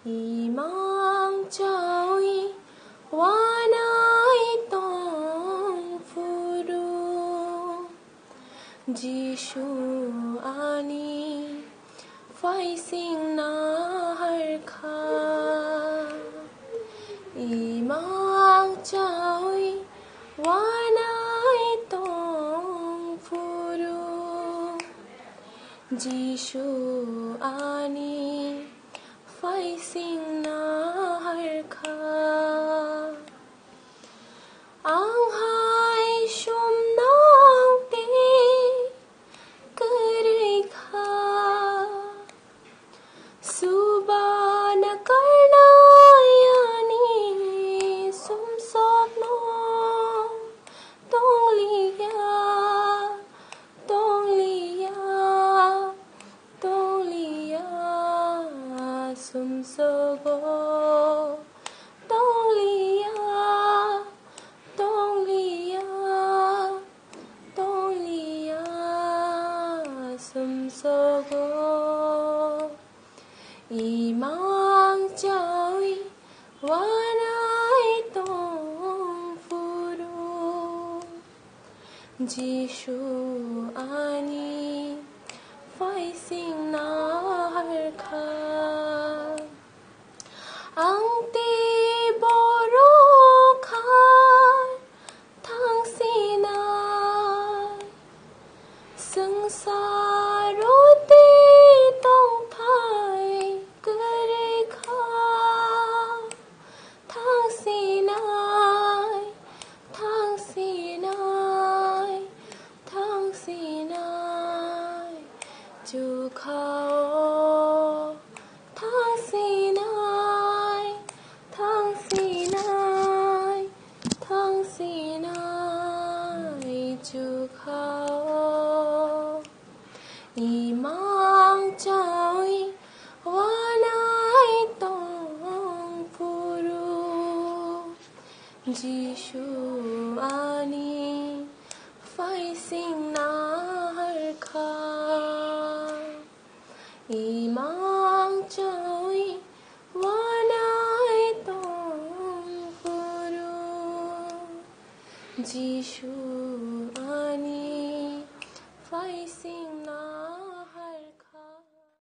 Imang chawi wanai tong furu Jishu ani phai sing na har kha Imang chawi wanai tong furu Jishu ani phai sing na har kha Ang hai shum nang te kare kha Suba na karna yani sum sok no tong liya sum sogo tong liya sum sogo Imang chawi wanai tong furu Jishu ani phai sing na har kha Ang ti bohrokno thang sinai Sung saro ti tong thai kare kha Thang sinai chu khao Thang sinai chu khao Imang chawi wanai tong furu Jishu ani phai sing na har kha Imang chawi wanai tong furu Jishu